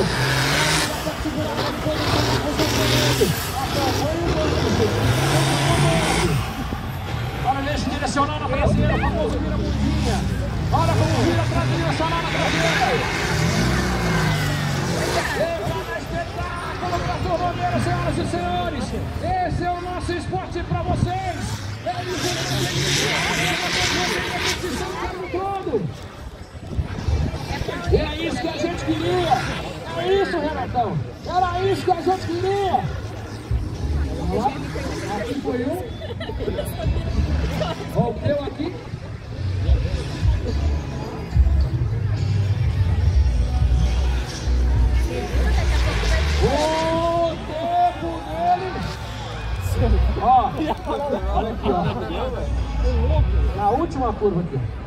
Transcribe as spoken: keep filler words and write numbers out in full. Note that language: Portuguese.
Olha, deixa direcionar na traseira, o famoso vira bundinha. Olha como vira pra direcionar na traseira. Leva na espetáculo pra Torroneiro, senhoras e senhores. Esse é o nosso esporte pra vocês. É isso que é isso que a gente queria. É isso, Renatão. Era isso que a gente queria. Vamos lá. Aqui foi um. Volteu aqui. O tempo dele. Ó, olha aqui, ó. Na última curva aqui.